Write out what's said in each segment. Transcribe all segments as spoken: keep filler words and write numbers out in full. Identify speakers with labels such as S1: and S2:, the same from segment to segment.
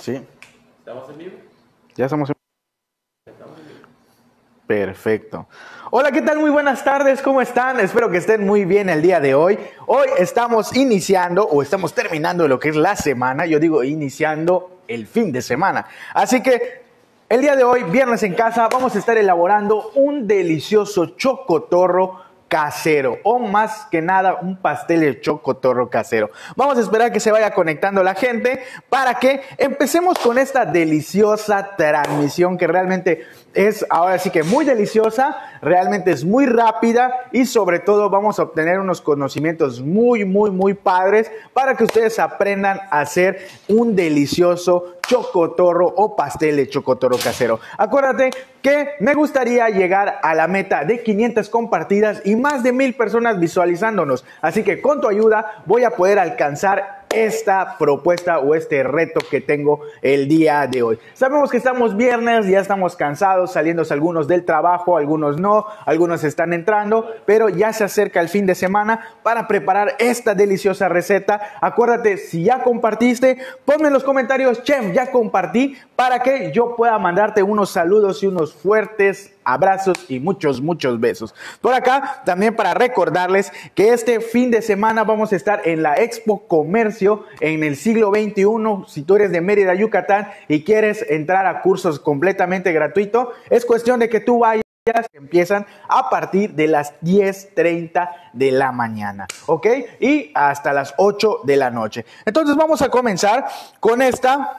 S1: Sí.
S2: ¿Estamos en vivo?
S1: Ya estamos en
S2: Estamos en vivo.
S1: Perfecto. Hola, ¿qué tal? Muy buenas tardes, ¿cómo están? Espero que estén muy bien el día de hoy. Hoy estamos iniciando o estamos terminando lo que es la semana. Yo digo iniciando el fin de semana. Así que el día de hoy, viernes en casa, vamos a estar elaborando un delicioso chocotorro casero, o más que nada un pastel de chocotorro casero. Vamos a esperar que se vaya conectando la gente para que empecemos con esta deliciosa transmisión que realmente es ahora sí que muy deliciosa, realmente es muy rápida y sobre todo vamos a obtener unos conocimientos muy, muy, muy padres para que ustedes aprendan a hacer un delicioso chocotorro o pastel de chocotorro casero. Acuérdate que me gustaría llegar a la meta de quinientas compartidas y más de mil personas visualizándonos. Así que con tu ayuda voy a poder alcanzar esta propuesta o este reto que tengo el día de hoy. Sabemos que estamos viernes, ya estamos cansados, saliendo algunos del trabajo, algunos no, algunos están entrando, pero ya se acerca el fin de semana para preparar esta deliciosa receta. Acuérdate, si ya compartiste, ponme en los comentarios, chef, ya compartí, para que yo pueda mandarte unos saludos y unos fuertes abrazos y muchos, muchos besos. Por acá, también para recordarles que este fin de semana vamos a estar en la Expo Comercio en el siglo veintiuno. Si tú eres de Mérida, Yucatán y quieres entrar a cursos completamente gratuitos, es cuestión de que tú vayas, que empiezan a partir de las diez treinta de la mañana, ¿ok? Y hasta las ocho de la noche. Entonces vamos a comenzar con esta...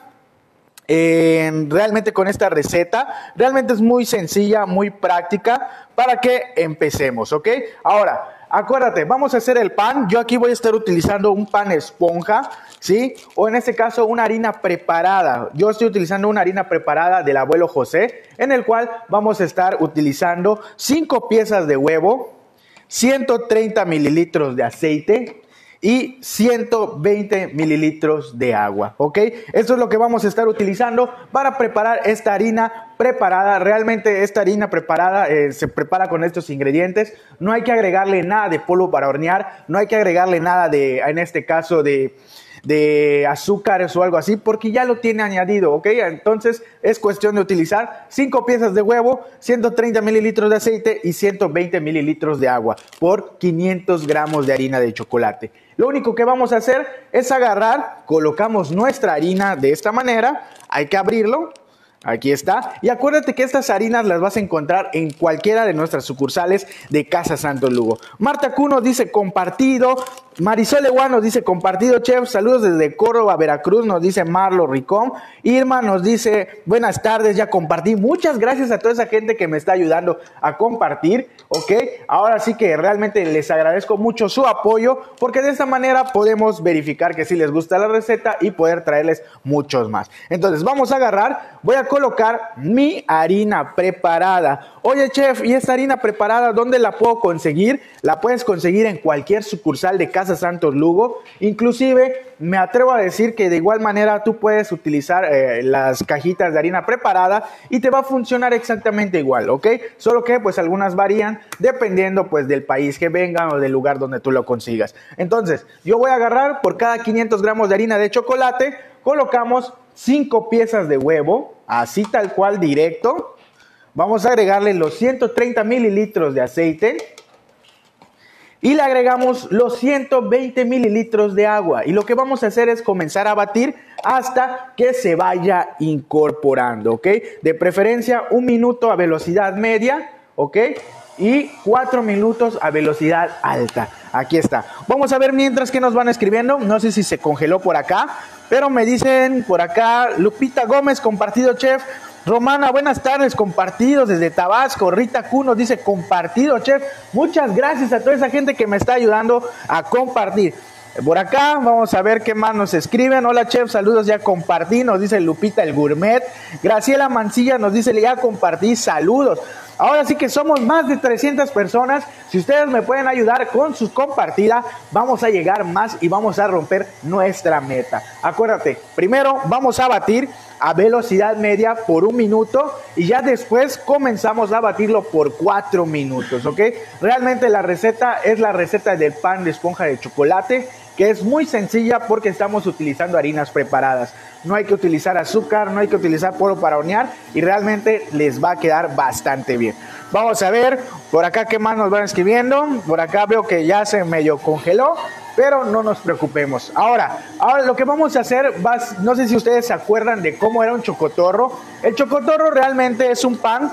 S1: Eh, realmente con esta receta, realmente es muy sencilla, muy práctica para que empecemos, ¿ok? Ahora, acuérdate, vamos a hacer el pan. Yo aquí voy a estar utilizando un pan esponja, ¿sí? O en este caso una harina preparada. Yo estoy utilizando una harina preparada del abuelo José, en el cual vamos a estar utilizando cinco piezas de huevo, ciento treinta mililitros de aceite y ciento veinte mililitros de agua, ¿ok? Esto es lo que vamos a estar utilizando para preparar esta harina preparada. Realmente esta harina preparada eh, se prepara con estos ingredientes. No hay que agregarle nada de polvo para hornear, no hay que agregarle nada de, en este caso, de... de azúcares o algo así, porque ya lo tiene añadido, ¿ok? Entonces es cuestión de utilizar cinco piezas de huevo, ciento treinta mililitros de aceite y ciento veinte mililitros de agua por quinientos gramos de harina de chocolate. Lo único que vamos a hacer es agarrar, colocamos nuestra harina de esta manera, hay que abrirlo. Aquí está. Y acuérdate que estas harinas las vas a encontrar en cualquiera de nuestras sucursales de Casa Santo Lugo. Marta Cuno dice compartido. Marisol Eguá nos dice compartido, chef. Saludos desde Córdoba, Veracruz, nos dice Marlo Ricón. Irma nos dice buenas tardes, ya compartí. Muchas gracias a toda esa gente que me está ayudando a compartir, ¿ok? Ahora sí que realmente les agradezco mucho su apoyo, porque de esta manera podemos verificar que sí les gusta la receta y poder traerles muchos más. Entonces vamos a agarrar, voy a colocar mi harina preparada. Oye, chef, ¿y esta harina preparada dónde la puedo conseguir? La puedes conseguir en cualquier sucursal de Casa Santos Lugo. Inclusive me atrevo a decir que de igual manera tú puedes utilizar eh, las cajitas de harina preparada y te va a funcionar exactamente igual, ¿ok? Solo que pues algunas varían dependiendo pues del país que vengan o del lugar donde tú lo consigas. Entonces yo voy a agarrar por cada quinientos gramos de harina de chocolate, colocamos cinco piezas de huevo, así tal cual directo. Vamos a agregarle los ciento treinta mililitros de aceite y le agregamos los ciento veinte mililitros de agua. Y lo que vamos a hacer es comenzar a batir hasta que se vaya incorporando, ¿ok? De preferencia un minuto a velocidad media, ¿ok? Y cuatro minutos a velocidad alta. Aquí está. Vamos a ver mientras que nos van escribiendo. No sé si se congeló por acá, pero me dicen por acá Lupita Gómez, compartido, chef. Romana, buenas tardes, compartidos desde Tabasco. Rita Cuno dice compartido, chef. Muchas gracias a toda esa gente que me está ayudando a compartir. Por acá vamos a ver qué más nos escriben. Hola, chef, saludos, ya compartí, nos dice Lupita el Gourmet. Graciela Mancilla nos dice ya compartí, saludos. Ahora sí que somos más de trescientas personas. Si ustedes me pueden ayudar con sus compartidas, vamos a llegar más y vamos a romper nuestra meta. Acuérdate, primero vamos a batir a velocidad media por un minuto y ya después comenzamos a batirlo por cuatro minutos, ¿ok? Realmente la receta es la receta del pan de esponja de chocolate que es muy sencilla porque estamos utilizando harinas preparadas. No hay que utilizar azúcar, no hay que utilizar polvo para hornear y realmente les va a quedar bastante bien. Vamos a ver por acá qué más nos van escribiendo. Por acá veo que ya se medio congeló, pero no nos preocupemos. Ahora, ahora lo que vamos a hacer, va, no sé si ustedes se acuerdan de cómo era un chocotorro. El chocotorro realmente es un pan.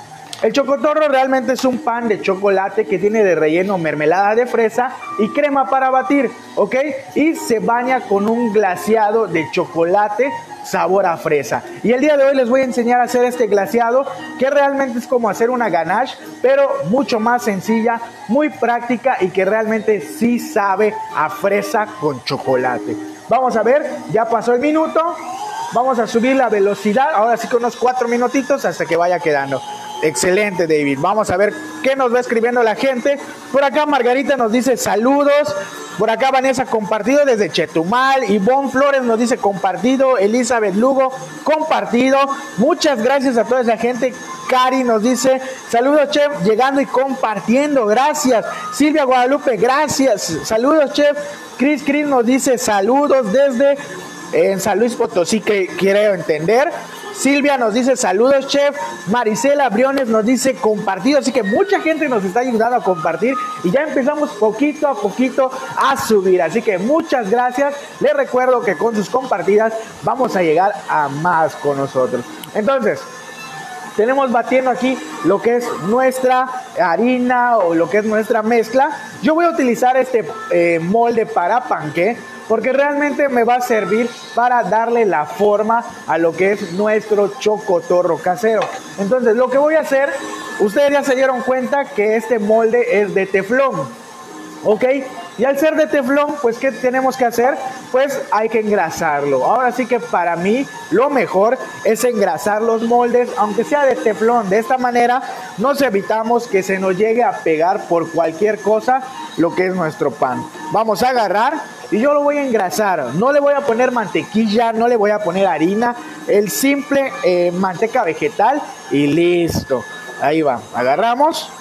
S1: El chocotorro realmente es un pan de chocolate que tiene de relleno mermelada de fresa y crema para batir, ¿ok? Y se baña con un glaseado de chocolate sabor a fresa. Y el día de hoy les voy a enseñar a hacer este glaseado, que realmente es como hacer una ganache, pero mucho más sencilla, muy práctica y que realmente sí sabe a fresa con chocolate. Vamos a ver, ya pasó el minuto. Vamos a subir la velocidad, ahora sí con unos cuatro minutitos hasta que vaya quedando. Excelente, David. Vamos a ver qué nos va escribiendo la gente. Por acá Margarita nos dice saludos. Por acá Vanessa compartido desde Chetumal. Ivonne Flores nos dice compartido. Elizabeth Lugo compartido. Muchas gracias a toda esa gente. Cari nos dice saludos, chef, llegando y compartiendo. Gracias. Silvia Guadalupe, gracias. Saludos, chef. Cris Cris nos dice saludos desde en San Luis Potosí, que quiero entender. Silvia nos dice saludos, chef. Marisela Briones nos dice compartido. Así que mucha gente nos está ayudando a compartir y ya empezamos poquito a poquito a subir. Así que muchas gracias. Les recuerdo que con sus compartidas vamos a llegar a más con nosotros. Entonces, tenemos batiendo aquí lo que es nuestra harina o lo que es nuestra mezcla. Yo voy a utilizar este eh, molde para panqué, porque realmente me va a servir para darle la forma a lo que es nuestro chocotorro casero. Entonces, lo que voy a hacer, ustedes ya se dieron cuenta que este molde es de teflón, ¿ok? Y al ser de teflón, pues, ¿qué tenemos que hacer? Pues hay que engrasarlo. Ahora sí que para mí lo mejor es engrasar los moldes, aunque sea de teflón. De esta manera nos evitamos que se nos llegue a pegar por cualquier cosa lo que es nuestro pan. Vamos a agarrar y yo lo voy a engrasar. No le voy a poner mantequilla, no le voy a poner harina, el simple eh, manteca vegetal y listo. Ahí va, agarramos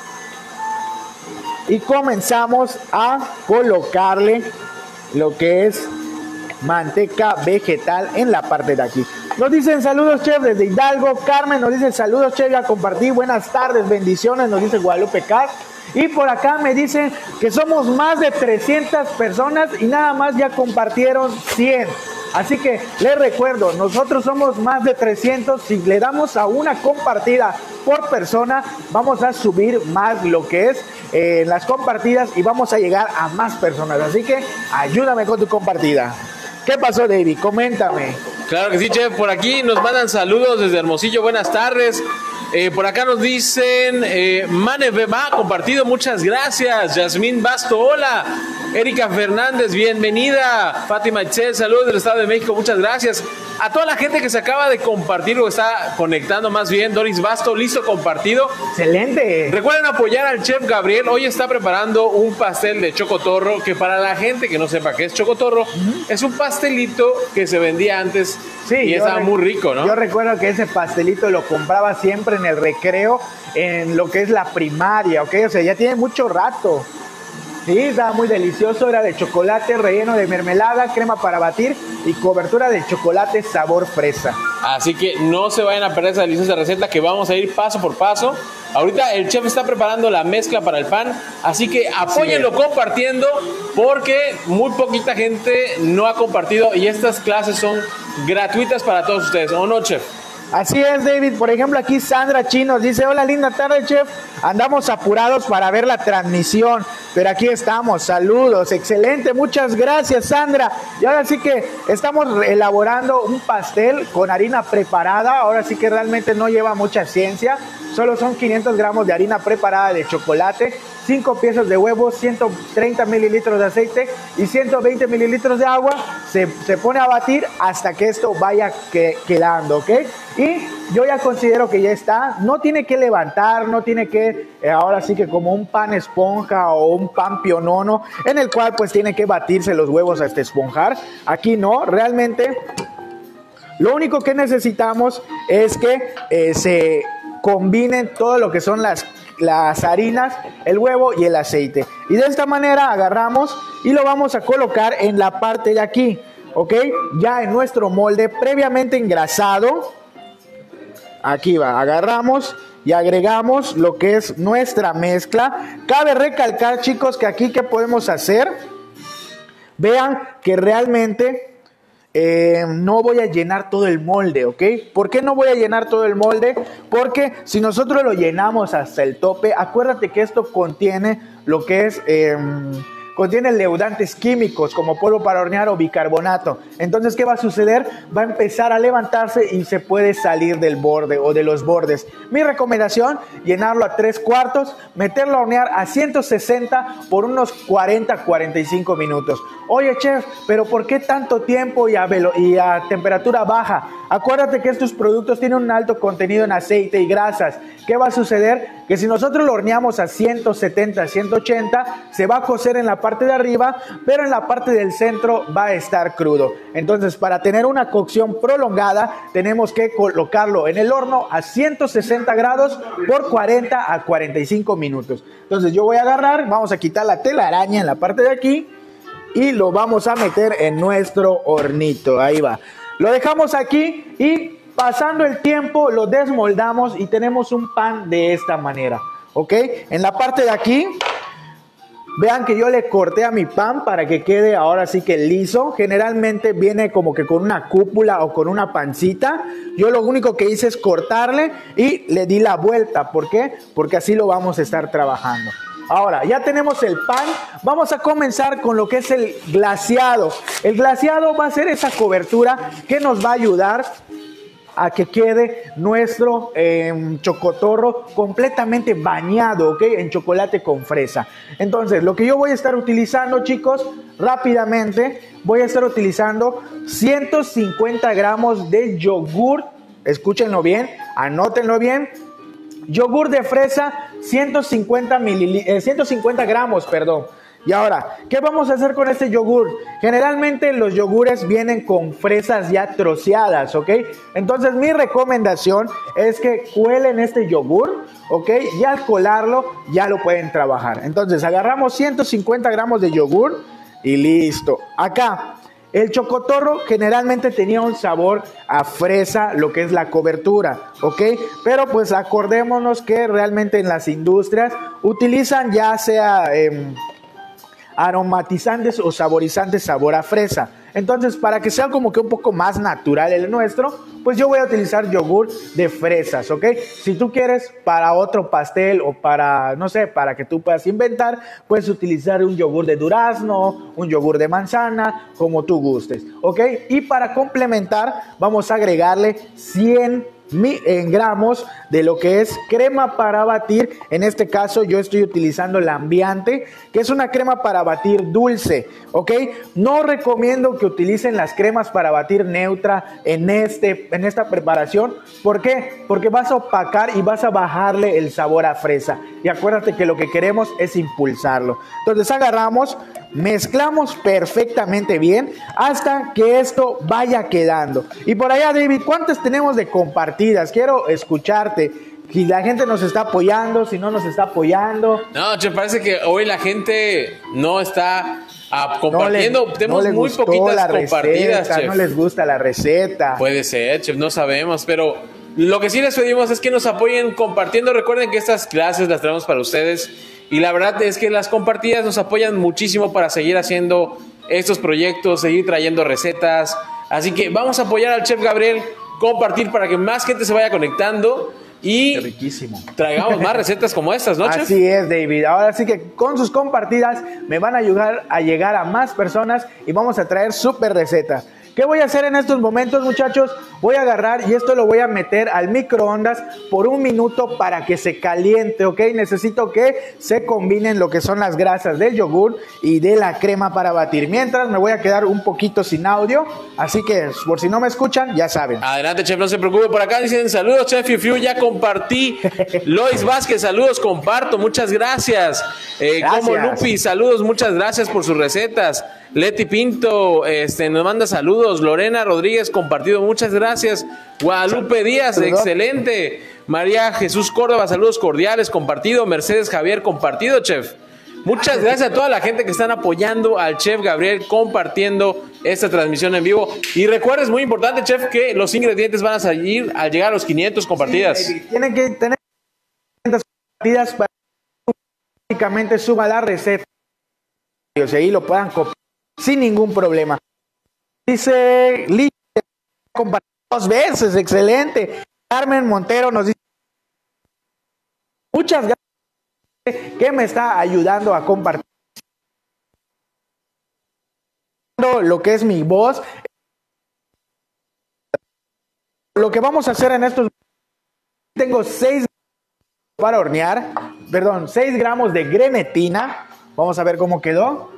S1: y comenzamos a colocarle lo que es manteca vegetal en la parte de aquí. Nos dicen saludos, chef, desde Hidalgo. Carmen nos dice saludos, chef, ya compartí. Buenas tardes, bendiciones, nos dice Guadalupe Cas. Y por acá me dicen que somos más de trescientas personas y nada más ya compartieron cien. Así que les recuerdo, nosotros somos más de trescientos. Si le damos a una compartida por persona, vamos a subir más lo que es eh, las compartidas y vamos a llegar a más personas. Así que ayúdame con tu compartida. ¿Qué pasó, David? Coméntame.
S2: Claro que sí, chef. Por aquí nos mandan saludos desde Hermosillo. Buenas tardes. Eh, por acá nos dicen eh, Mane Beba, compartido, muchas gracias. Yasmín Basto, hola. Erika Fernández, bienvenida. Fátima Itzel, saludos del Estado de México, muchas gracias. A toda la gente que se acaba de compartir o está conectando más bien. Doris Basto, listo, compartido.
S1: Excelente.
S2: Recuerden apoyar al chef Gabriel. Hoy está preparando un pastel de chocotorro, que para la gente que no sepa qué es chocotorro, uh-huh. es un pastelito que se vendía antes. Sí, y estaba muy rico, ¿no?
S1: Yo recuerdo que ese pastelito lo compraba siempre en el recreo, en lo que es la primaria, ¿ok? O sea, ya tiene mucho rato. Sí, estaba muy delicioso, era de chocolate relleno de mermelada, crema para batir y cobertura de chocolate sabor fresa.
S2: Así que no se vayan a perder esa deliciosa receta que vamos a ir paso por paso. Ahorita el chef está preparando la mezcla para el pan, así que apóyenlo sí. compartiendo, porque muy poquita gente no ha compartido y estas clases son gratuitas para todos ustedes, ¿o no, chef?
S1: Así es, David. Por ejemplo, aquí Sandra Chinos dice, hola, linda tarde, chef. Andamos apurados para ver la transmisión, pero aquí estamos. Saludos, excelente. Muchas gracias, Sandra. Y ahora sí que estamos elaborando un pastel con harina preparada. Ahora sí que realmente no lleva mucha ciencia. Solo son quinientos gramos de harina preparada de chocolate, cinco piezas de huevo, ciento treinta mililitros de aceite y ciento veinte mililitros de agua. Se, se pone a batir hasta que esto vaya que, quedando, ¿ok? Y yo ya considero que ya está. No tiene que levantar, no tiene que, eh, ahora sí que como un pan esponja o un pan pionono, en el cual pues tiene que batirse los huevos hasta esponjar. Aquí no, realmente lo único que necesitamos es que eh, se combinen todo lo que son las, las harinas, el huevo y el aceite. Y de esta manera agarramos y lo vamos a colocar en la parte de aquí, ¿ok? Ya en nuestro molde previamente engrasado. Aquí va, agarramos y agregamos lo que es nuestra mezcla. Cabe recalcar, chicos, que aquí ¿qué podemos hacer? Vean que realmente eh, no voy a llenar todo el molde, ¿ok? ¿Por qué no voy a llenar todo el molde? Porque si nosotros lo llenamos hasta el tope, acuérdate que esto contiene lo que es... Eh, contiene leudantes químicos como polvo para hornear o bicarbonato. Entonces, ¿qué va a suceder? Va a empezar a levantarse y se puede salir del borde o de los bordes. Mi recomendación, llenarlo a tres cuartos, meterlo a hornear a ciento sesenta por unos cuarenta a cuarenta y cinco minutos. Oye, chef, ¿pero por qué tanto tiempo y a, velo y a temperatura baja? Acuérdate que estos productos tienen un alto contenido en aceite y grasas. ¿Qué va a suceder? Que si nosotros lo horneamos a ciento setenta, ciento ochenta, se va a cocer en la parte de arriba, pero en la parte del centro va a estar crudo. Entonces, para tener una cocción prolongada, tenemos que colocarlo en el horno a ciento sesenta grados por cuarenta a cuarenta y cinco minutos. Entonces, yo voy a agarrar, vamos a quitar la telaraña en la parte de aquí y lo vamos a meter en nuestro hornito. Ahí va. Lo dejamos aquí y pasando el tiempo lo desmoldamos y tenemos un pan de esta manera, ¿ok? En la parte de aquí, vean que yo le corté a mi pan para que quede ahora sí que liso. Generalmente viene como que con una cúpula o con una pancita. Yo lo único que hice es cortarle y le di la vuelta. ¿Por qué? Porque así lo vamos a estar trabajando. Ahora, ya tenemos el pan, vamos a comenzar con lo que es el glaseado. El glaseado va a ser esa cobertura que nos va a ayudar a que quede nuestro eh, chocotorro completamente bañado, ¿ok? En chocolate con fresa. Entonces, lo que yo voy a estar utilizando, chicos, rápidamente, voy a estar utilizando ciento cincuenta gramos de yogur. Escúchenlo bien, anótenlo bien. Yogur de fresa, ciento cincuenta, eh, ciento cincuenta gramos, perdón. Y ahora, ¿qué vamos a hacer con este yogur? Generalmente los yogures vienen con fresas ya troceadas, ¿ok? Entonces mi recomendación es que cuelen este yogur, ¿ok? Y al colarlo ya lo pueden trabajar. Entonces agarramos ciento cincuenta gramos de yogur y listo. Acá, el chocotorro generalmente tenía un sabor a fresa, lo que es la cobertura, ¿ok? Pero pues acordémonos que realmente en las industrias utilizan ya sea... Eh, aromatizantes o saborizantes sabor a fresa. Entonces, para que sea como que un poco más natural el nuestro, pues yo voy a utilizar yogur de fresas, ¿ok? Si tú quieres para otro pastel o para, no sé, para que tú puedas inventar, puedes utilizar un yogur de durazno, un yogur de manzana, como tú gustes, ¿ok? Y para complementar, vamos a agregarle cien en gramos de lo que es crema para batir. En este caso yo estoy utilizando la Ambiante, que es una crema para batir dulce, ¿ok? No recomiendo que utilicen las cremas para batir neutra en, este, en esta preparación. ¿Por qué? Porque vas a opacar y vas a bajarle el sabor a fresa. Y acuérdate que lo que queremos es impulsarlo. Entonces agarramos, mezclamos perfectamente bien hasta que esto vaya quedando. Y por allá, David, ¿cuántas tenemos de compartidas? Quiero escucharte. Si la gente nos está apoyando, si no nos está apoyando.
S2: No, che, parece que hoy la gente no está ah, compartiendo. No le, Tenemos no muy poquitas la compartidas,
S1: receta,
S2: chef.
S1: No les gusta la receta.
S2: Puede ser, chef, no sabemos, pero lo que sí les pedimos es que nos apoyen compartiendo. Recuerden que estas clases las traemos para ustedes y la verdad es que las compartidas nos apoyan muchísimo para seguir haciendo estos proyectos, seguir trayendo recetas. Así que vamos a apoyar al chef Gabriel, compartir para que más gente se vaya conectando y
S1: Qué riquísimo.
S2: traigamos más recetas como estas, ¿no, chef?
S1: Así es, David. Ahora sí que con sus compartidas me van a ayudar a llegar a más personas y vamos a traer súper recetas. ¿Qué voy a hacer en estos momentos, muchachos? Voy a agarrar y esto lo voy a meter al microondas por un minuto para que se caliente, ¿ok? Necesito que se combinen lo que son las grasas del yogur y de la crema para batir. Mientras me voy a quedar un poquito sin audio, así que por si no me escuchan, ya saben.
S2: Adelante, chef, no se preocupe. Por acá dicen saludos, chef Fiu Fiu, ya compartí. Lois Vázquez, saludos, comparto, muchas gracias. Eh,
S1: Gracias.
S2: Como Lupi, saludos, muchas gracias por sus recetas. Leti Pinto este, nos manda saludos. Lorena Rodríguez, compartido, muchas gracias. Guadalupe Díaz,
S1: Saludos.
S2: Excelente. María Jesús Córdoba, saludos cordiales, compartido. Mercedes Javier, compartido, chef. Muchas gracias a toda la gente que están apoyando al chef Gabriel, compartiendo esta transmisión en vivo. Y recuerda, es muy importante, chef, que los ingredientes van a salir al llegar a los quinientos compartidas.
S1: Sí, tienen que tener quinientas compartidas para que automáticamente suba la receta y ahí lo puedan copiar sin ningún problema. Dice Liz, compartido dos veces, excelente. Carmen Montero nos dice muchas gracias, que me está ayudando a compartir lo que es mi voz. Lo que vamos a hacer en estos, tengo seis para hornear, perdón, seis gramos de grenetina. Vamos a ver cómo quedó.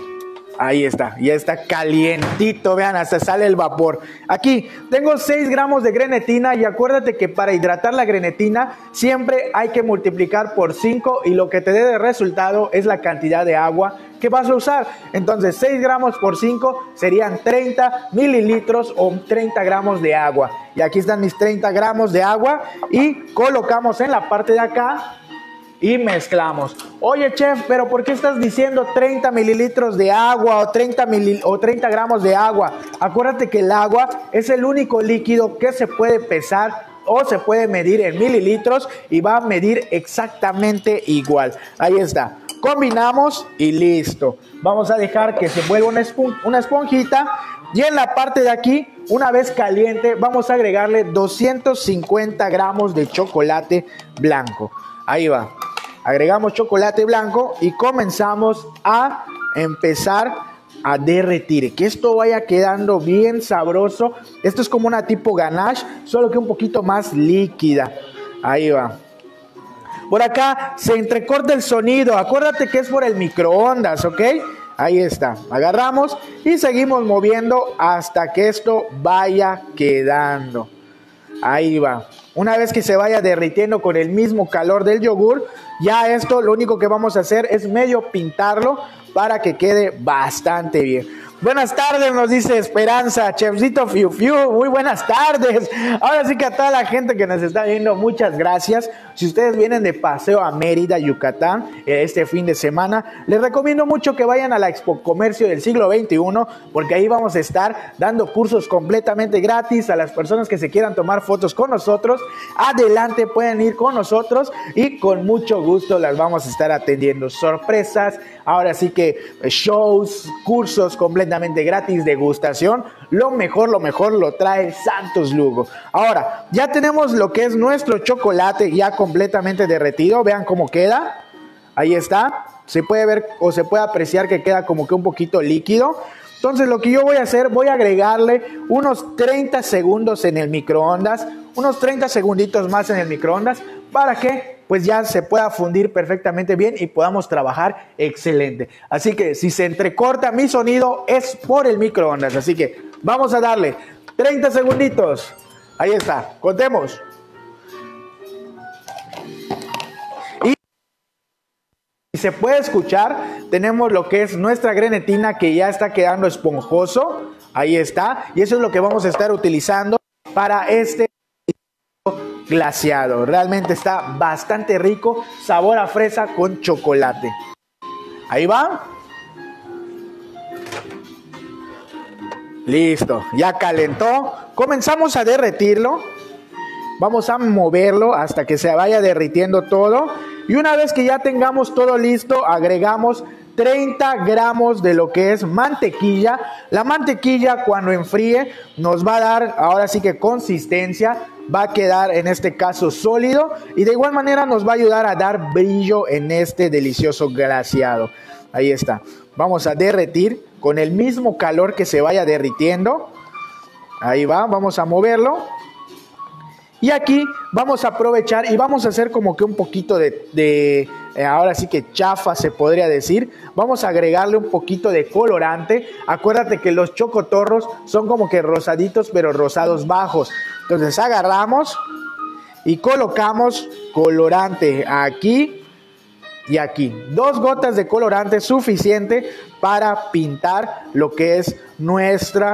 S1: Ahí está, ya está calientito, vean, hasta sale el vapor. Aquí tengo seis gramos de grenetina y acuérdate que para hidratar la grenetina siempre hay que multiplicar por cinco y lo que te dé de resultado es la cantidad de agua que vas a usar. Entonces seis gramos por cinco serían treinta mililitros o treinta gramos de agua. Y aquí están mis treinta gramos de agua y colocamos en la parte de acá y mezclamos. Oye, chef, pero ¿por qué estás diciendo treinta mililitros de agua o treinta, mil, o treinta gramos de agua? Acuérdate que el agua es el único líquido que se puede pesar o se puede medir en mililitros y va a medir exactamente igual. Ahí está. Combinamos y listo. Vamos a dejar que se vuelva una, espon una esponjita. Y en la parte de aquí, una vez caliente, vamos a agregarle doscientos cincuenta gramos de chocolate blanco. Ahí va. Agregamos chocolate blanco y comenzamos a empezar a derretir. Que esto vaya quedando bien sabroso. Esto es como una tipo ganache, solo que un poquito más líquida. Ahí va. Por acá se entrecorta el sonido. Acuérdate que es por el microondas, ¿ok? Ahí está. Agarramos y seguimos moviendo hasta que esto vaya quedando. Ahí va. Una vez que se vaya derritiendo con el mismo calor del yogur, ya esto lo único que vamos a hacer es medio pintarlo para que quede bastante bien. Buenas tardes, nos dice Esperanza, Chefcito Fiu Fiu, muy buenas tardes. Ahora sí que a toda la gente que nos está viendo, muchas gracias. Si ustedes vienen de paseo a Mérida, Yucatán, este fin de semana, les recomiendo mucho que vayan a la Expo Comercio del Siglo veintiuno, porque ahí vamos a estar dando cursos completamente gratis a las personas que se quieran tomar fotos con nosotros. Adelante, pueden ir con nosotros y con mucho gusto las vamos a estar atendiendo. Sorpresas, ahora sí que shows, cursos completamente gratis, degustación, lo mejor, lo mejor lo trae Santos Lugo. Ahora, ya tenemos lo que es nuestro chocolate ya completamente derretido, vean cómo queda, ahí está, se puede ver o se puede apreciar que queda como que un poquito líquido. Entonces lo que yo voy a hacer, voy a agregarle unos treinta segundos en el microondas, unos treinta segunditos más en el microondas, para que pues ya se pueda fundir perfectamente bien y podamos trabajar excelente. Así que si se entrecorta mi sonido es por el microondas, así que vamos a darle treinta segunditos, ahí está, contemos. Y se puede escuchar, tenemos lo que es nuestra grenetina que ya está quedando esponjoso, ahí está, y eso es lo que vamos a estar utilizando para este glaseado. Realmente está bastante rico, sabor a fresa con chocolate. Ahí va. Listo, ya calentó. Comenzamos a derretirlo. Vamos a moverlo hasta que se vaya derritiendo todo. Y una vez que ya tengamos todo listo, agregamos treinta gramos de lo que es mantequilla. La mantequilla cuando enfríe nos va a dar ahora sí que consistencia, va a quedar en este caso sólido y de igual manera nos va a ayudar a dar brillo en este delicioso glaseado. Ahí está, vamos a derretir con el mismo calor que se vaya derritiendo. Ahí va, vamos a moverlo. Y aquí vamos a aprovechar y vamos a hacer como que un poquito de, de eh, ahora sí que chafa se podría decir. Vamos a agregarle un poquito de colorante. Acuérdate que los chocotorros son como que rosaditos pero rosados bajos. Entonces agarramos y colocamos colorante aquí y aquí. Dos gotas de colorante suficiente para pintar lo que es nuestra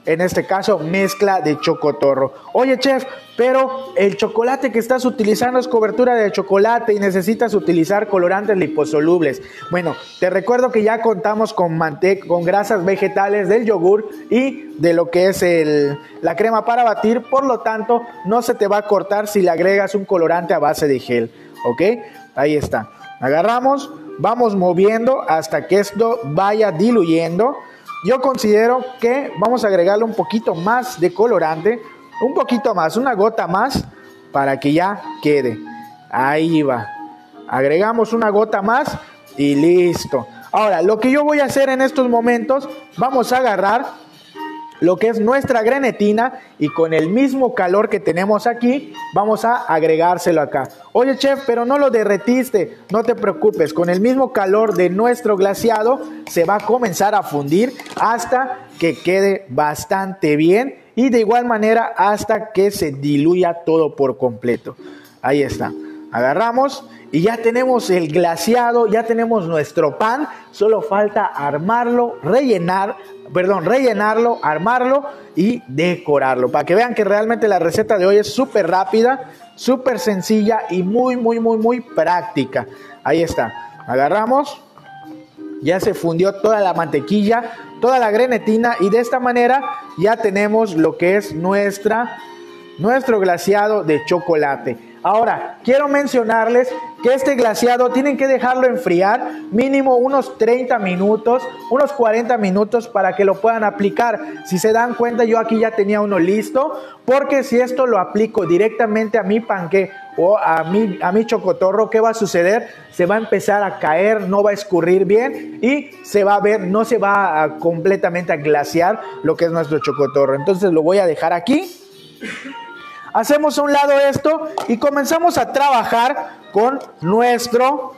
S1: en este caso mezcla de chocotorro. Oye, chef, pero el chocolate que estás utilizando es cobertura de chocolate y necesitas utilizar colorantes liposolubles. Bueno, te recuerdo que ya contamos con manteca, con grasas vegetales del yogur y de lo que es el, la crema para batir, por lo tanto no se te va a cortar si le agregas un colorante a base de gel, ¿ok? Ahí está. Agarramos, vamos moviendo hasta que esto vaya diluyendo. Yo considero que vamos a agregarle un poquito más de colorante, un poquito más, una gota más, para que ya quede. Ahí va. Agregamos una gota más y listo. Ahora, lo que yo voy a hacer en estos momentos, vamos a agarrar lo que es nuestra grenetina y con el mismo calor que tenemos aquí, vamos a agregárselo acá. Oye, chef, pero no lo derretiste, no te preocupes, con el mismo calor de nuestro glaseado se va a comenzar a fundir hasta que quede bastante bien y de igual manera hasta que se diluya todo por completo. Ahí está. Agarramos y ya tenemos el glaseado, ya tenemos nuestro pan, solo falta armarlo, rellenar, perdón, rellenarlo, armarlo y decorarlo, para que vean que realmente la receta de hoy es súper rápida, súper sencilla y muy, muy, muy, muy práctica. Ahí está, agarramos, ya se fundió toda la mantequilla, toda la grenetina y de esta manera ya tenemos lo que es nuestra, nuestro glaseado de chocolate. Ahora, quiero mencionarles que este glaseado tienen que dejarlo enfriar mínimo unos treinta minutos, unos cuarenta minutos para que lo puedan aplicar. Si se dan cuenta, yo aquí ya tenía uno listo, porque si esto lo aplico directamente a mi panqué o a mi, a mi chocotorro, ¿qué va a suceder? Se va a empezar a caer, no va a escurrir bien y se va a ver, no se va a completamente a glasear lo que es nuestro chocotorro. Entonces lo voy a dejar aquí. Hacemos a un lado esto y comenzamos a trabajar con nuestro,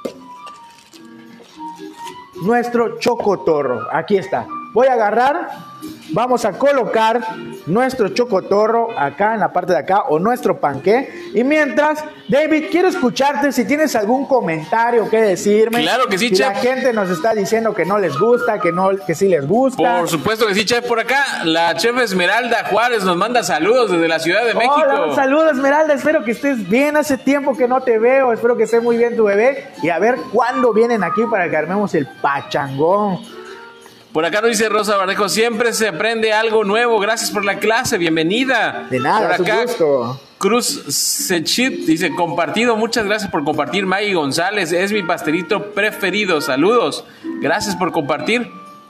S1: nuestro chocotorro. Aquí está. Voy a agarrar, vamos a colocar nuestro chocotorro acá en la parte de acá o nuestro panqué. Y mientras, David, quiero escucharte si tienes algún comentario que decirme.
S2: Claro que sí,
S1: si
S2: chef.
S1: La gente nos está diciendo que no les gusta, que no, que sí les gusta.
S2: Por supuesto que sí, chef. Por acá, la chef Esmeralda Juárez nos manda saludos desde la Ciudad de México.
S1: Hola, saludos Esmeralda, espero que estés bien, hace tiempo que no te veo, espero que esté muy bien tu bebé y a ver cuándo vienen aquí para que armemos el pachangón.
S2: Por acá nos dice Rosa Barrejo, siempre se aprende algo nuevo, gracias por la clase, bienvenida.
S1: De nada,
S2: por acá,
S1: es un gusto.
S2: Cruz Sechit dice, compartido, muchas gracias por compartir. Maggie González, es mi pastelito preferido, saludos, gracias por compartir.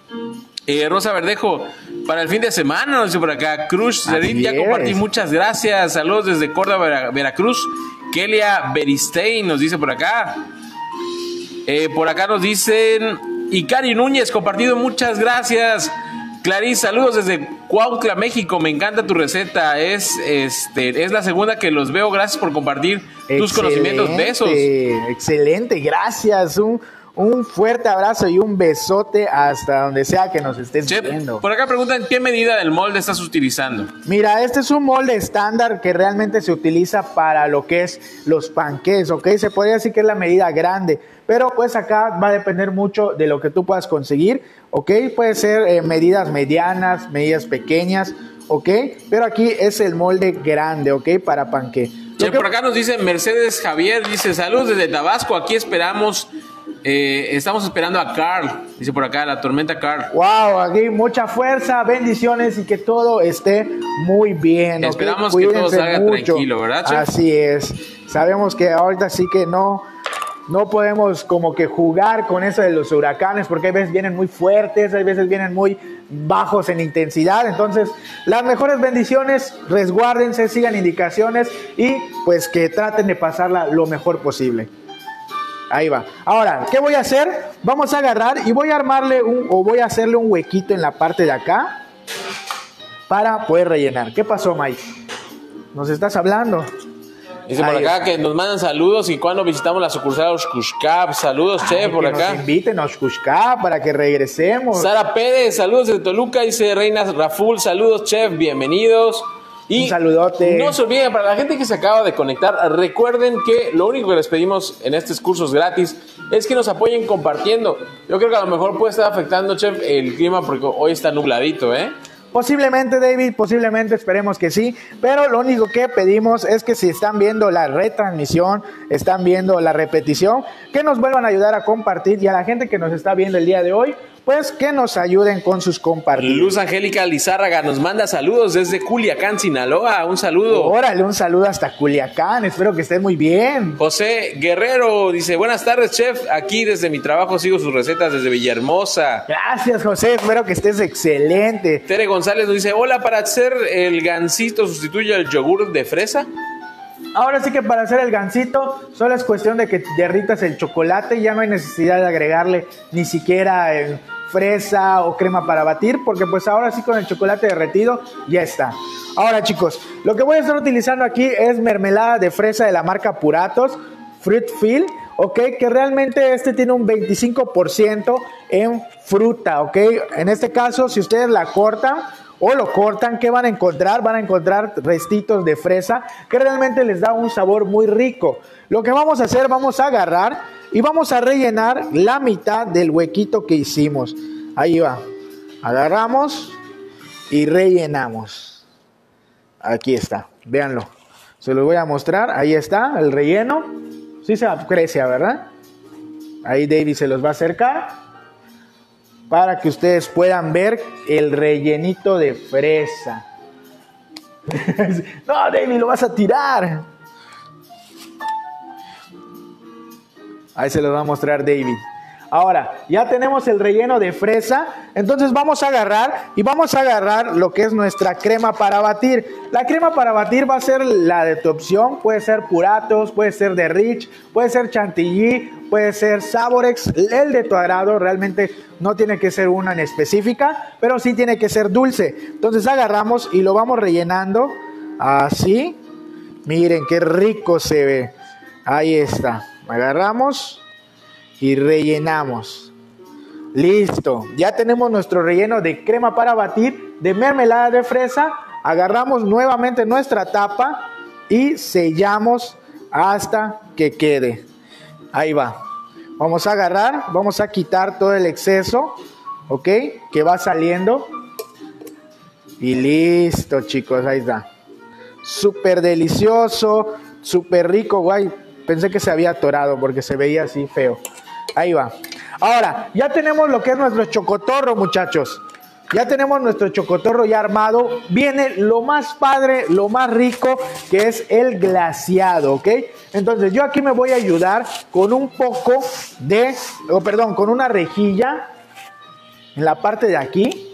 S2: Eh, Rosa Verdejo, para el fin de semana, nos dice por acá. Cruz Sechit, ya compartí, muchas gracias, saludos desde Córdoba, Vera, Veracruz. Kelia Beristein nos dice por acá. Eh, por acá nos dicen... Y Cari Núñez, compartido, muchas gracias. Clarice, saludos desde Cuautla, México. Me encanta tu receta. Es, este, es la segunda que los veo. Gracias por compartir tus
S1: Excelente,
S2: conocimientos. Besos.
S1: Excelente, gracias. Un, un fuerte abrazo y un besote hasta donde sea que nos estés
S2: Chef,
S1: viendo.
S2: por acá preguntan, ¿qué medida del molde estás utilizando?
S1: Mira, este es un molde estándar que realmente se utiliza para lo que es los panqués, ¿ok? Se podría decir que es la medida grande, pero pues acá va a depender mucho de lo que tú puedas conseguir, ¿ok? Puede ser eh, medidas medianas, medidas pequeñas, ¿ok? Pero aquí es el molde grande, ¿ok? Para panqué.
S2: Che,
S1: que...
S2: por acá nos dice Mercedes Javier, dice, saludos desde Tabasco, aquí esperamos... Eh, estamos esperando a Carl, dice por acá, la tormenta Carl.
S1: Wow, aquí mucha fuerza, bendiciones y que todo esté muy bien.
S2: Esperamos
S1: ¿okay?
S2: que todo salga
S1: mucho.
S2: tranquilo, ¿verdad, chef?
S1: Así es. Sabemos que ahorita sí que no, no podemos como que jugar con eso de los huracanes, porque hay veces vienen muy fuertes, hay veces vienen muy bajos en intensidad. Entonces, las mejores bendiciones, resguárdense, sigan indicaciones y pues que traten de pasarla lo mejor posible. Ahí va. Ahora, ¿qué voy a hacer? Vamos a agarrar y voy a armarle un, o voy a hacerle un huequito en la parte de acá para poder rellenar. ¿Qué pasó, Mike? ¿Nos estás hablando?
S2: Dice por
S1: Ahí
S2: acá
S1: está.
S2: que nos mandan saludos y cuando visitamos la sucursal de Oshkushkap. Saludos,
S1: Ay,
S2: Che, por
S1: que
S2: acá.
S1: nos inviten a Oshkushkap para que regresemos.
S2: Sara Pérez, saludos desde Toluca. Dice Reina Raful, saludos, chef, bienvenidos. Y
S1: un saludote.
S2: No se olviden, para la gente que se acaba de conectar, recuerden que lo único que les pedimos en estos cursos gratis es que nos apoyen compartiendo. Yo creo que a lo mejor puede estar afectando, chef, el clima porque hoy está nubladito, ¿eh?
S1: Posiblemente, David, posiblemente, esperemos que sí, pero lo único que pedimos es que si están viendo la retransmisión, están viendo la repetición, que nos vuelvan a ayudar a compartir, y a la gente que nos está viendo el día de hoy, pues que nos ayuden con sus compartidos.
S2: Luz Angélica Lizárraga nos manda saludos desde Culiacán, Sinaloa. Un saludo.
S1: Órale, un saludo hasta Culiacán. Espero que estén muy bien.
S2: José Guerrero dice: buenas tardes, chef. Aquí desde mi trabajo sigo sus recetas desde Villahermosa.
S1: Gracias, José. Espero que estés excelente.
S2: Tere González nos dice: hola, para hacer el gansito sustituye el yogur de fresa.
S1: Ahora sí que para hacer el gansito solo es cuestión de que derritas el chocolate, ya no hay necesidad de agregarle ni siquiera eh, fresa o crema para batir, porque pues ahora sí con el chocolate derretido ya está. Ahora, chicos, lo que voy a estar utilizando aquí es mermelada de fresa de la marca Puratos, Fruit Fill, ok, que realmente este tiene un veinticinco por ciento en fruta, ok. En este caso, si ustedes la cortan o lo cortan, ¿qué van a encontrar? Van a encontrar restitos de fresa que realmente les da un sabor muy rico. Lo que vamos a hacer, vamos a agarrar y vamos a rellenar la mitad del huequito que hicimos. Ahí va. Agarramos y rellenamos. Aquí está, véanlo. Se los voy a mostrar. Ahí está el relleno. Sí se aprecia, ¿verdad? Ahí David se los va a acercar para que ustedes puedan ver el rellenito de fresa. No, David, lo vas a tirar. Ahí se los va a mostrar David. Ahora, ya tenemos el relleno de fresa, entonces vamos a agarrar y vamos a agarrar lo que es nuestra crema para batir. La crema para batir va a ser la de tu opción, puede ser Puratos, puede ser de Rich, puede ser Chantilly, puede ser Saborex, el de tu agrado, realmente no tiene que ser una en específica, pero sí tiene que ser dulce. Entonces agarramos y lo vamos rellenando así. Miren qué rico se ve. Ahí está. Agarramos y rellenamos. Listo. Ya tenemos nuestro relleno de crema para batir, de mermelada de fresa. Agarramos nuevamente nuestra tapa y sellamos hasta que quede. Ahí va. Vamos a agarrar, vamos a quitar todo el exceso, ¿ok? Que va saliendo. Y listo, chicos, ahí está. Súper delicioso, súper rico, guay. Pensé que se había atorado porque se veía así feo. Ahí va. Ahora, ya tenemos lo que es nuestro chocotorro, muchachos. Ya tenemos nuestro chocotorro ya armado. Viene lo más padre, lo más rico, que es el glaseado, ¿ok? Entonces yo aquí me voy a ayudar con un poco de, oh, perdón, con una rejilla en la parte de aquí.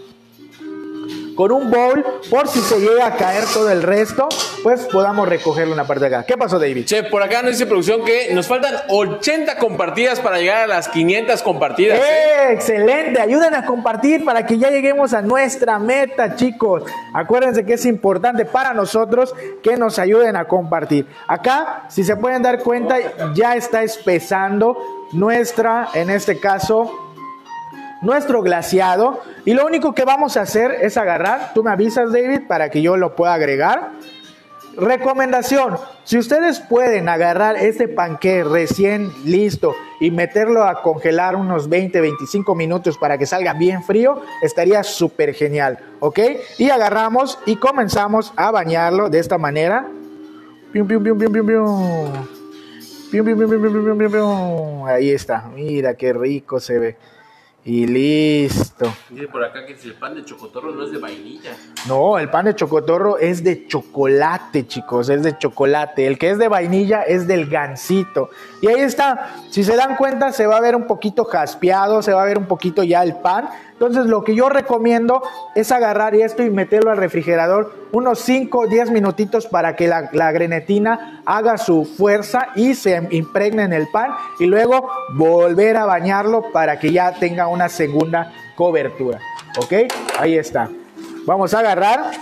S1: Con un bowl, por si se llega a caer todo el resto, pues podamos recogerlo en la parte de acá. ¿Qué pasó, David?
S2: Chef, por acá nos dice producción que nos faltan ochenta compartidas para llegar a las quinientas compartidas.
S1: ¡Eh!
S2: ¿eh?
S1: Excelente, ayuden a compartir para que ya lleguemos a nuestra meta, chicos. Acuérdense que es importante para nosotros que nos ayuden a compartir. Acá, si se pueden dar cuenta, ya está espesando nuestra, en este caso, nuestro glaseado, y lo único que vamos a hacer es agarrar, tú me avisas, David, para que yo lo pueda agregar. Recomendación, si ustedes pueden agarrar este panqué recién listo y meterlo a congelar unos veinte, veinticinco minutos para que salga bien frío, estaría súper genial, ¿ok? Y agarramos y comenzamos a bañarlo de esta manera. Pium, pium, pium, pium, pium, pium. Pium, pium, pium, pium, pium, pium, pium, pium. Ahí está, mira qué rico se ve. Y listo.
S2: Dice por acá que si el pan de chocotorro no es de vainilla.
S1: No, el pan de chocotorro es de chocolate, chicos, es de chocolate. El que es de vainilla es del gansito. Y ahí está, si se dan cuenta se va a ver un poquito jaspeado, se va a ver un poquito ya el pan. Entonces lo que yo recomiendo es agarrar esto y meterlo al refrigerador unos cinco o diez minutitos para que la, la grenetina haga su fuerza y se impregne en el pan, y luego volver a bañarlo para que ya tenga una segunda cobertura, ¿ok? Ahí está. Vamos a agarrar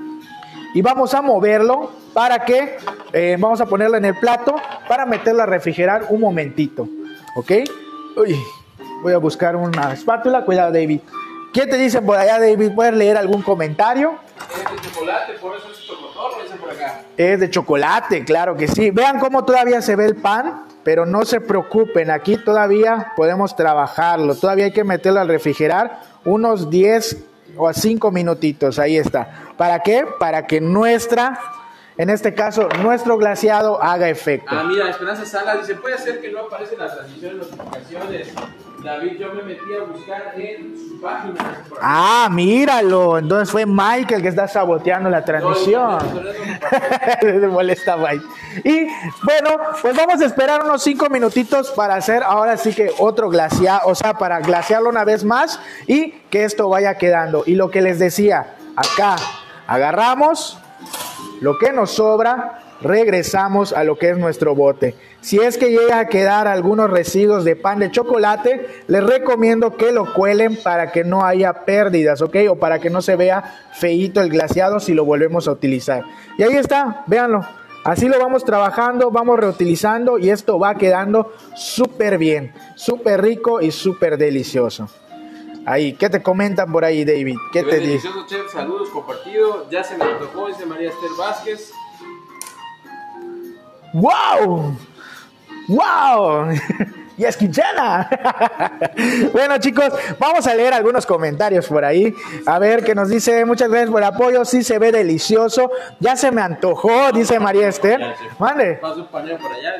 S1: y vamos a moverlo para que, eh, vamos a ponerlo en el plato para meterlo a refrigerar un momentito, ¿ok? Uy. Voy a buscar una espátula. Cuidado, David. ¿Qué te dicen por allá, David? ¿Puedes leer algún comentario?
S2: Es de chocolate, por eso es chocotorro, dicen por acá.
S1: Es de chocolate, claro que sí. Vean cómo todavía se ve el pan, pero no se preocupen. Aquí todavía podemos trabajarlo. Todavía hay que meterlo al refrigerar unos diez o a cinco minutitos, ahí está. ¿Para qué? Para que nuestra, en este caso, nuestro glaseado haga efecto.
S2: Ah, mira, Esperanza Salas dice, puede ser que no aparecen las transmisiones, notificaciones. David, yo me metí a buscar en su página.
S1: Ah, míralo. Entonces fue Mike el que está saboteando la transmisión. Le molesta Mike. Y bueno, pues vamos a esperar unos cinco minutitos para hacer ahora sí que otro glaseado, o sea, para glasearlo una vez más y que esto vaya quedando. Y lo que les decía, acá agarramos lo que nos sobra, regresamos a lo que es nuestro bote. Si es que llega a quedar algunos residuos de pan de chocolate, les recomiendo que lo cuelen para que no haya pérdidas, ¿ok? O para que no se vea feíto el glaseado si lo volvemos a utilizar. Y ahí está, véanlo. Así lo vamos trabajando, vamos reutilizando y esto va quedando súper bien, súper rico y súper delicioso. Ahí, ¿qué te comentan por ahí, David? ¿Qué te dicen?
S2: Delicioso, chef, saludos, compartido. Ya se me antojó, dice María Esther Vázquez.
S1: ¡Wow! ¡Wow! ¡Y esquichana! Bueno, chicos, vamos a leer algunos comentarios por ahí. A ver, qué nos dice, muchas gracias por el apoyo. Sí se ve delicioso. Ya se me antojó, dice María Esther. Mande.
S2: Paso un pañuelo por allá.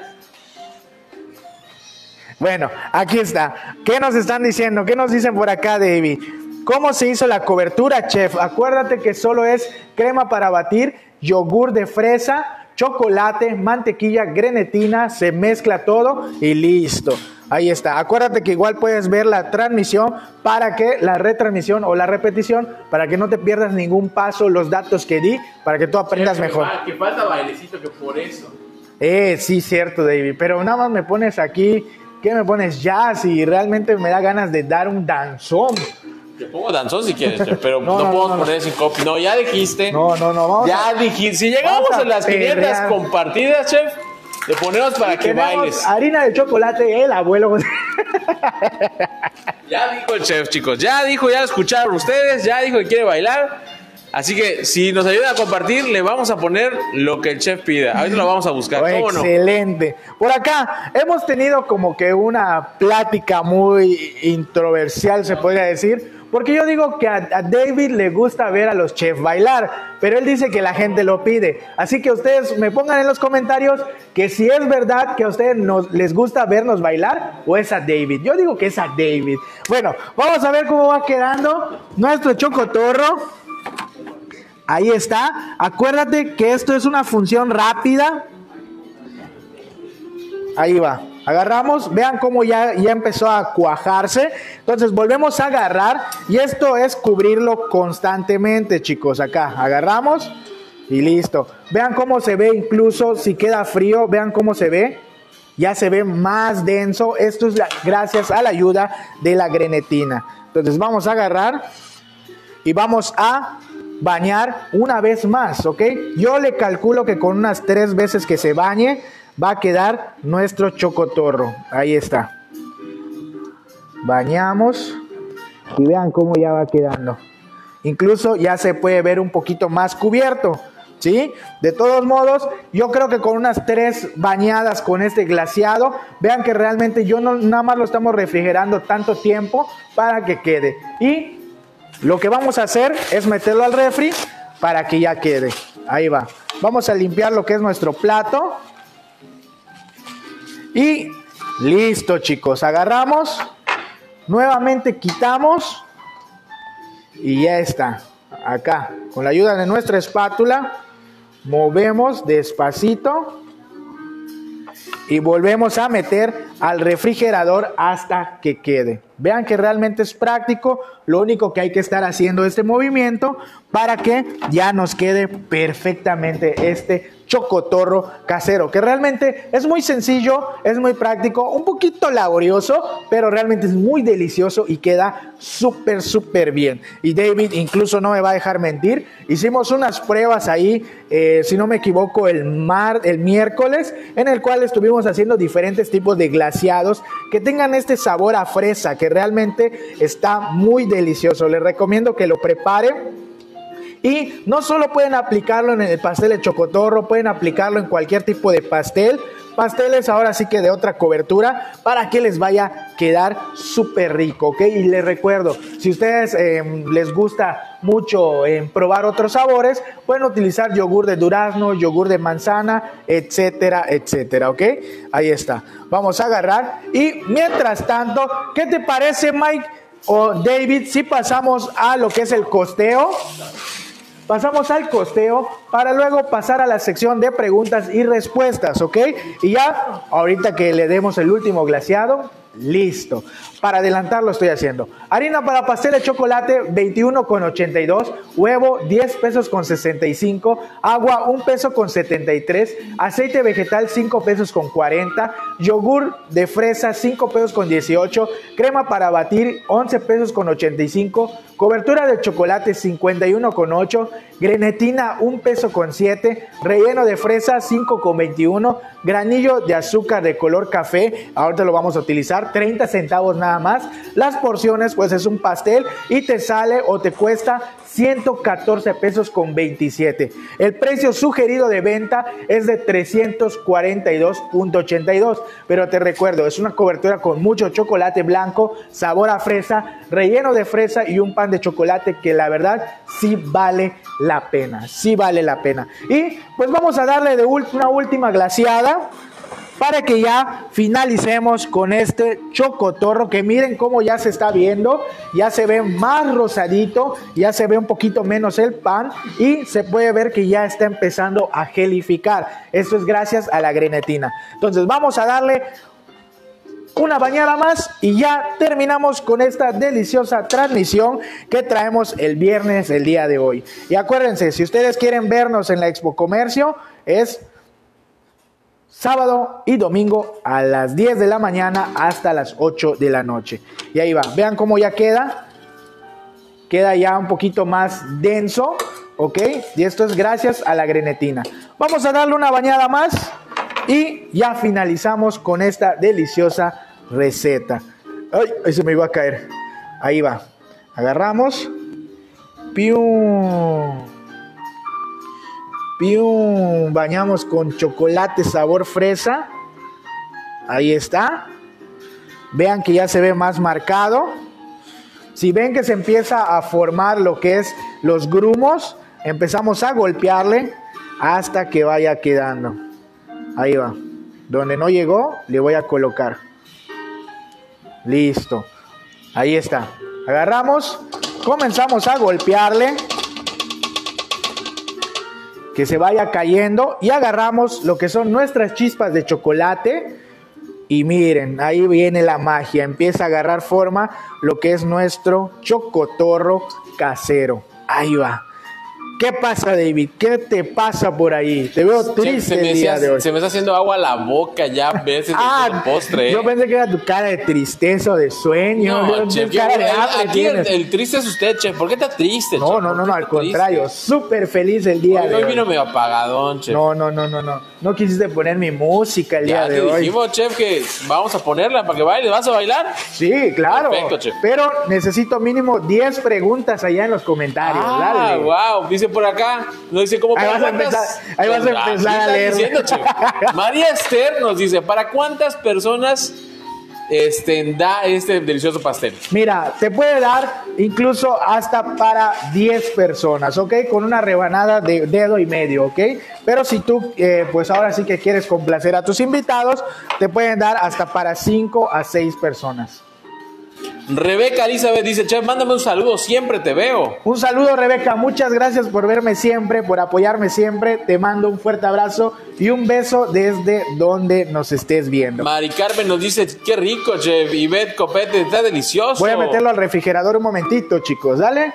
S1: Bueno, aquí está. ¿Qué nos están diciendo? ¿Qué nos dicen por acá, David? ¿Cómo se hizo la cobertura, chef? Acuérdate que solo es crema para batir, yogur de fresa, chocolate, mantequilla, grenetina, se mezcla todo y listo. Ahí está. Acuérdate que igual puedes ver la transmisión para que la retransmisión o la repetición, para que no te pierdas ningún paso, los datos que di, para que tú aprendas
S2: Chef,
S1: mejor.
S2: Que falta bailecito, que por eso.
S1: Eh, sí, cierto, David. Pero nada más me pones aquí, ¿qué me pones? Jazz y realmente me da ganas de dar un danzón.
S2: Te pongo danzón si quieres, chef, pero
S1: No,
S2: no,
S1: no,
S2: podemos
S1: no, no.
S2: poner sin copy. No, ya dijiste.
S1: No, no, no, vamos
S2: Ya
S1: a...
S2: dijiste. Si llegamos
S1: vamos a
S2: a las quinientas
S1: perrear.
S2: compartidas, chef, le ponemos para que
S1: Tenemos
S2: bailes.
S1: harina de chocolate, el abuelo.
S2: Ya dijo el chef, chicos. Ya dijo, ya lo escucharon ustedes. Ya dijo que quiere bailar. Así que si nos ayuda a compartir, le vamos a poner lo que el chef pida. Ahorita lo vamos a buscar.
S1: Oh,
S2: ¿Cómo no?
S1: excelente. Por acá hemos tenido como que una plática muy introversial, se podría decir. Porque yo digo que a, a David le gusta ver a los chefs bailar, pero él dice que la gente lo pide. Así que ustedes me pongan en los comentarios que si es verdad que a ustedes nos, les gusta vernos bailar o es a David. Yo digo que es a David. Bueno, vamos a ver cómo va quedando nuestro chocotorro. Ahí está. Acuérdate que esto es una función rápida. Ahí va. Agarramos, vean cómo ya, ya empezó a cuajarse. Entonces volvemos a agarrar y esto es cubrirlo constantemente, chicos. Acá agarramos y listo. Vean cómo se ve, incluso si queda frío, vean cómo se ve. Ya se ve más denso. Esto es la, gracias a la ayuda de la grenetina. Entonces vamos a agarrar y vamos a bañar una vez más, ¿ok? Yo le calculo que con unas tres veces que se bañe va a quedar nuestro chocotorro. Ahí está. Bañamos y vean cómo ya va quedando. Incluso ya se puede ver un poquito más cubierto, ¿sí? De todos modos, yo creo que con unas tres bañadas con este glaseado, vean que realmente yo no nada más lo estamos refrigerando tanto tiempo para que quede. Y lo que vamos a hacer es meterlo al refri para que ya quede. Ahí va. Vamos a limpiar lo que es nuestro plato. Y listo, chicos. Agarramos. Nuevamente quitamos. Y ya está. Acá, con la ayuda de nuestra espátula, movemos despacito. Y volvemos a meter al refrigerador hasta que quede. Vean que realmente es práctico. Lo único que hay que estar haciendo este movimiento para que ya nos quede perfectamente este chocotorro casero, que realmente es muy sencillo, es muy práctico, un poquito laborioso, pero realmente es muy delicioso y queda súper, súper bien. Y David incluso no me va a dejar mentir. Hicimos unas pruebas ahí, eh, si no me equivoco, el, mar, el miércoles, en el cual estuvimos haciendo diferentes tipos de glaseados que tengan este sabor a fresa, que realmente está muy delicioso. Les recomiendo que lo prepare Y no solo pueden aplicarlo en el pastel de chocotorro, pueden aplicarlo en cualquier tipo de pastel. Pasteles ahora sí que de otra cobertura para que les vaya a quedar súper rico, ¿ok? Y les recuerdo, si ustedes eh, les gusta mucho eh, probar otros sabores, pueden utilizar yogur de durazno, yogur de manzana, etcétera, etcétera, ¿ok? Ahí está. Vamos a agarrar y mientras tanto, ¿qué te parece, Mike o David, si pasamos a lo que es el costeo? Pasamos al costeo para luego pasar a la sección de preguntas y respuestas, ¿ok? Y ya, ahorita que le demos el último glaseado, listo. Para adelantar lo estoy haciendo. Harina para pastel de chocolate, veintiuno con ochenta y dos. Huevo, diez pesos con sesenta y cinco. Agua, un peso con setenta y tres. Aceite vegetal, cinco pesos con cuarenta. Yogur de fresa, cinco pesos con dieciocho. Crema para batir, once pesos con ochenta y cinco. Cobertura de chocolate, cincuenta y uno con ocho. Grenetina, un peso con siete. Relleno de fresa, cinco con veintiuno. Granillo de azúcar de color café, ahorita lo vamos a utilizar, treinta centavos nada más. Las porciones, pues es un pastel y te sale o te cuesta ciento catorce pesos con veintisiete. El precio sugerido de venta es de trescientos cuarenta y dos con ochenta y dos, pero te recuerdo, es una cobertura con mucho chocolate blanco, sabor a fresa, relleno de fresa y un pan de chocolate que la verdad sí vale la pena, sí vale la pena. Y pues vamos a darle de una última glaseada para que ya finalicemos con este chocotorro, que miren cómo ya se está viendo, ya se ve más rosadito, ya se ve un poquito menos el pan y se puede ver que ya está empezando a gelificar. Esto es gracias a la grenetina. Entonces vamos a darle una bañada más y ya terminamos con esta deliciosa transmisión que traemos el viernes, el día de hoy. Y acuérdense, si ustedes quieren vernos en la Expo Comercio, es sábado y domingo a las diez de la mañana hasta las ocho de la noche. Y ahí va, vean cómo ya queda. Queda ya un poquito más denso, ¿ok? Y esto es gracias a la grenetina. Vamos a darle una bañada más y ya finalizamos con esta deliciosa receta. Ay, ahí se me iba a caer. Ahí va. Agarramos. ¡Pium! ¡Pium! Bañamos con chocolate sabor fresa. Ahí está. Vean que ya se ve más marcado. Si ven que se empieza a formar lo que es los grumos, empezamos a golpearle hasta que vaya quedando. Ahí va. Donde no llegó, le voy a colocar. Listo. Ahí está. Agarramos, comenzamos a golpearle, que se vaya cayendo, y agarramos lo que son nuestras chispas de chocolate. Y miren, ahí viene la magia. Empieza a agarrar forma lo que es nuestro chocotorro casero. Ahí va. ¿Qué pasa, David? ¿Qué te pasa por ahí? Te veo triste
S2: se, se
S1: el día de hoy.
S2: Se me está haciendo agua la boca ya a veces
S1: ah,
S2: el postre.
S1: Yo pensé que era tu cara de tristeza o de sueño.
S2: No,
S1: de,
S2: chef,
S1: de cara
S2: yo,
S1: de hambre
S2: aquí el,
S1: tienes.
S2: el triste es usted, chef. ¿Por qué está triste,
S1: No,
S2: chef?
S1: no, no, no, al
S2: triste?
S1: contrario. Súper feliz el día
S2: hoy,
S1: de
S2: hoy.
S1: hoy.
S2: Hoy vino medio apagadón, chef.
S1: No, no, no, no, no. No quisiste poner mi música el
S2: ya
S1: día de
S2: te
S1: hoy.
S2: dijimos, chef, que vamos a ponerla para que baile. ¿Vas a bailar?
S1: Sí, claro.
S2: Perfecto, chef.
S1: Pero necesito mínimo diez preguntas allá en los comentarios.
S2: Ah,
S1: Dale.
S2: wow. Dice por acá. Nos dice cómo
S1: Ahí
S2: para
S1: vas a
S2: cuántas-
S1: empezar, ahí vas a
S2: Ah,
S1: empezar
S2: ¿qué
S1: a
S2: estás
S1: leer.
S2: diciendo, chef? María Esther nos dice, ¿para cuántas personas este, da este delicioso pastel?
S1: Mira, te puede dar incluso hasta para diez personas, ¿ok? Con una rebanada de dedo y medio, ¿ok? Pero si tú, eh, pues ahora sí que quieres complacer a tus invitados, te pueden dar hasta para cinco a seis personas.
S2: Rebeca Elizabeth dice, chef, mándame un saludo, siempre te veo.
S1: Un saludo, Rebeca, muchas gracias por verme siempre, por apoyarme siempre. Te mando un fuerte abrazo y un beso desde donde nos estés viendo.
S2: Mari Carmen nos dice, qué rico, chef. Y Beth Copete, está delicioso.
S1: Voy a meterlo al refrigerador un momentito, chicos, dale.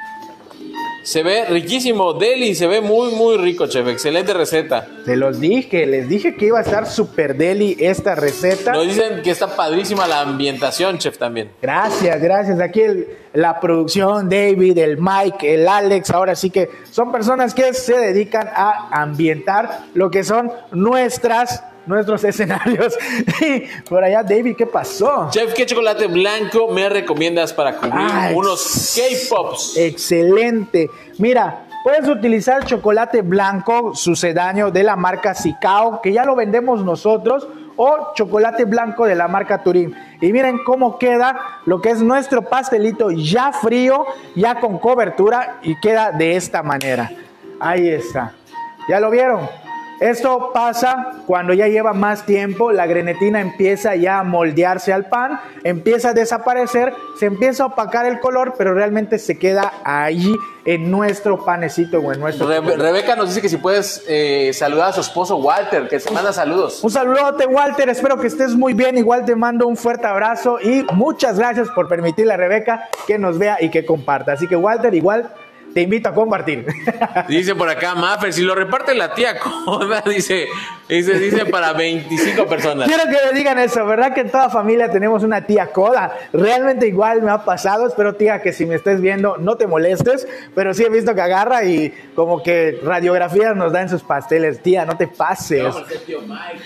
S2: Se ve riquísimo, deli, se ve muy, muy rico, chef. Excelente receta.
S1: Te los dije, les dije que iba a estar super deli esta receta.
S2: Nos dicen que está padrísima la ambientación, chef, también.
S1: Gracias, gracias. Aquí el- la producción, David, el Mike, el Alex, ahora sí que son personas que se dedican a ambientar lo que son nuestras, nuestros escenarios. Y por allá, David, ¿qué pasó?
S2: Chef, ¿qué chocolate blanco me recomiendas para cubrir
S1: Ay,
S2: unos K-Pops?
S1: Excelente. Mira, Puedes utilizar chocolate blanco sucedáneo de la marca Sicao, que ya lo vendemos nosotros, o chocolate blanco de la marca Turín. Y miren cómo queda lo que es nuestro pastelito ya frío, ya con cobertura, y queda de esta manera. Ahí está. ¿Ya lo vieron? Esto pasa cuando ya lleva más tiempo, la grenetina empieza ya a moldearse al pan, empieza a desaparecer, se empieza a opacar el color, pero realmente se queda ahí en nuestro panecito o en nuestro...
S2: Re Rebeca nos dice que si puedes eh, saludar a su esposo Walter, que se manda saludos.
S1: Un saludote, Walter, espero que estés muy bien, igual te mando un fuerte abrazo y muchas gracias por permitirle a Rebeca que nos vea y que comparta. Así que Walter, igual... te invito a compartir.
S2: Dice por acá, Maffer, si lo reparte la tía Coda, dice, dice, dice para veinticinco personas.
S1: Quiero que me digan eso, ¿verdad que en toda familia tenemos una tía Coda? Realmente igual me ha pasado, espero tía que si me estés viendo no te molestes, pero sí he visto que agarra y como que radiografías nos da en sus pasteles. Tía, no te pases.
S2: Vamos a ser tío Mike.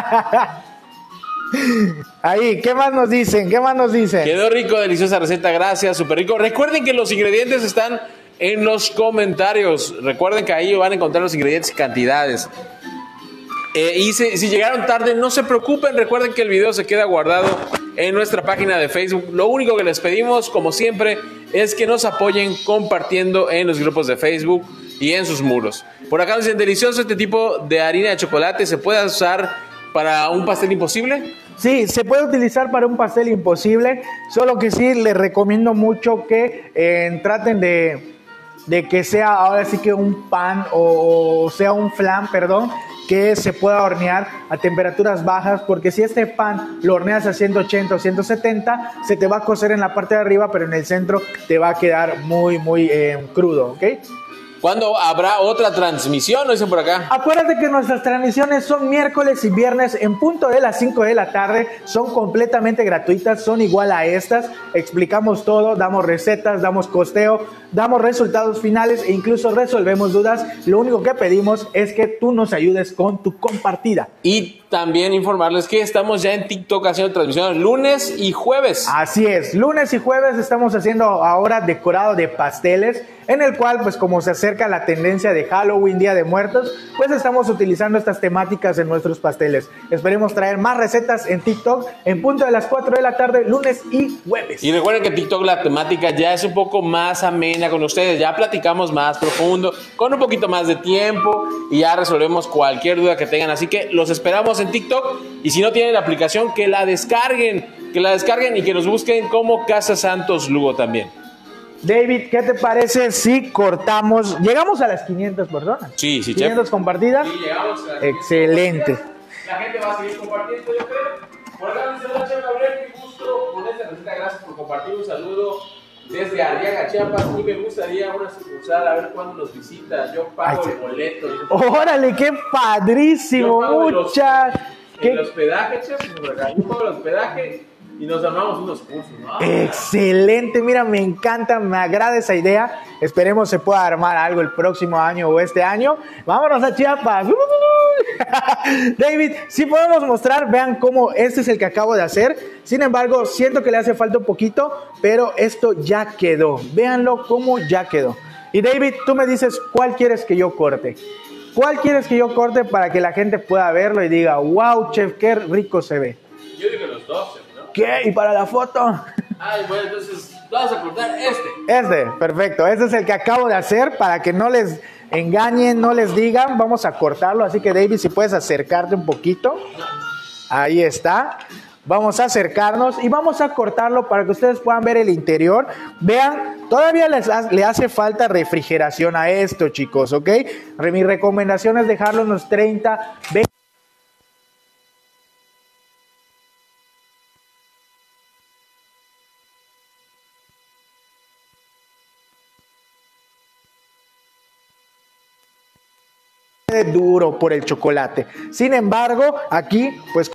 S1: Ahí, ¿qué más nos dicen? ¿Qué más nos dicen?
S2: Quedó rico, deliciosa receta, gracias, súper rico. Recuerden que los ingredientes están en los comentarios. Recuerden que ahí van a encontrar los ingredientes y cantidades. Eh, y si, si llegaron tarde, no se preocupen. Recuerden que el video se queda guardado en nuestra página de Facebook. Lo único que les pedimos, como siempre, es que nos apoyen compartiendo en los grupos de Facebook y en sus muros. Por acá nos dicen, delicioso este tipo de harina de chocolate. ¿Se puede usar para un pastel imposible?
S1: Sí, se puede utilizar para un pastel imposible, solo que sí les recomiendo mucho que eh, traten de... de que sea ahora sí que un pan o, o sea un flan, perdón, que se pueda hornear a temperaturas bajas, porque si este pan lo horneas a ciento ochenta o ciento setenta, se te va a cocer en la parte de arriba, pero en el centro te va a quedar muy, muy eh, crudo, ¿ok?
S2: ¿Cuándo habrá otra transmisión? Lo dicen por acá.
S1: Acuérdate que nuestras transmisiones son miércoles y viernes en punto de las cinco de la tarde. Son completamente gratuitas, son igual a estas. Explicamos todo, damos recetas, damos costeo, damos resultados finales e incluso resolvemos dudas. Lo único que pedimos es que tú nos ayudes con tu compartida.
S2: Y también informarles que estamos ya en TikTok haciendo transmisiones lunes y jueves.
S1: Así es, lunes y jueves estamos haciendo ahora decorado de pasteles, en el cual, pues como se acerca la tendencia de Halloween, Día de Muertos, pues estamos utilizando estas temáticas en nuestros pasteles. Esperemos traer más recetas en TikTok en punto de las cuatro de la tarde, lunes y jueves.
S2: Y recuerden que TikTok la temática ya es un poco más amena con ustedes, ya platicamos más profundo, con un poquito más de tiempo y ya resolvemos cualquier duda que tengan. Así que los esperamos en TikTok y si no tienen la aplicación, que la descarguen, que la descarguen y que nos busquen como Casa Santos Lugo también.
S1: David, ¿qué te parece si cortamos? Llegamos a las quinientas personas.
S2: Sí, sí,
S1: quinientas
S2: chef.
S1: compartidas.
S2: Sí, llegamos a las
S1: Excelente.
S2: La gente va a seguir compartiendo, yo creo. Por acá dice, hola, Chef Gabriel, qué gusto con esta receta. Gracias por compartir. Un saludo desde Arriaga, Chiapas. Y me gustaría una sucursal, a ver cuándo nos visita. Yo pago
S1: Ay,
S2: el boleto.
S1: ¡Órale, qué padrísimo! Muchas.
S2: El, el hospedaje, Chef. Yo pago el hospedaje y nos armamos unos cursos, ¿no?
S1: Excelente, mira, me encanta, me agrada esa idea. Esperemos se pueda armar algo el próximo año o este año. Vámonos a Chiapas. David, si podemos mostrar, vean cómo este es el que acabo de hacer. Sin embargo, siento que le hace falta un poquito, pero esto ya quedó. Véanlo cómo ya quedó. Y David, tú me dices cuál quieres que yo corte. ¿Cuál quieres que yo corte para que la gente pueda verlo y diga, wow, chef, qué rico se ve?
S2: Yo digo los dos, ¿no?
S1: ¿Qué? ¿Y para la foto?
S2: Ay, bueno, entonces vamos a cortar este.
S1: Este, perfecto. Este es el que acabo de hacer para que no les engañen, no les digan. Vamos a cortarlo. Así que, David, si puedes acercarte un poquito. Ahí está. Vamos a acercarnos y vamos a cortarlo para que ustedes puedan ver el interior. Vean, todavía les ha, le hace falta refrigeración a esto, chicos, ¿ok? Mi recomendación es dejarlo unos treinta, veinte. Duro por el chocolate. Sin embargo, aquí, pues,